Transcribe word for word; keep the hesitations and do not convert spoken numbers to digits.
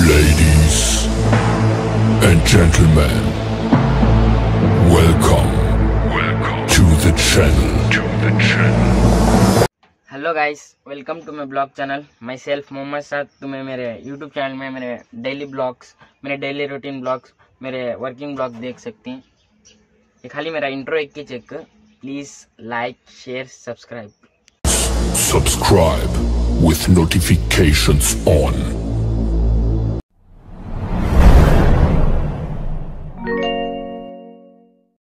Ladies and gentlemen, welcome, welcome to the channel, to the channel. Hello guys, welcome to my vlog channel. Myself Mohammad Saad. तुम्हें मेरे YouTube channel में मेरे daily vlogs, मेरे daily routine vlogs, मेरे working vlog देख सकती हैं। ये खाली मेरा इंट्रो एक ही चेक कर। Please like, share, subscribe. Subscribe with notifications on.